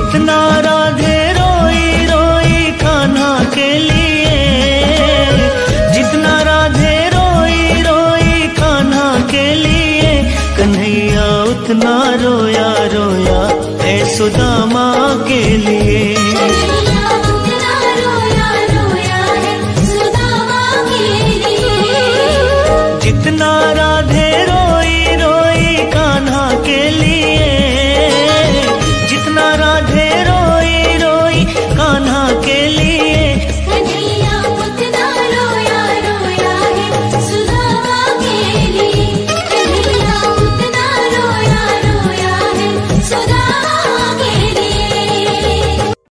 जितना राधे रोई रोई कान्हा के लिए, जितना राधे रोई रोई कान्हा के लिए, कन्हैया उतना रोया रोया ऐ सुदामा के लिए।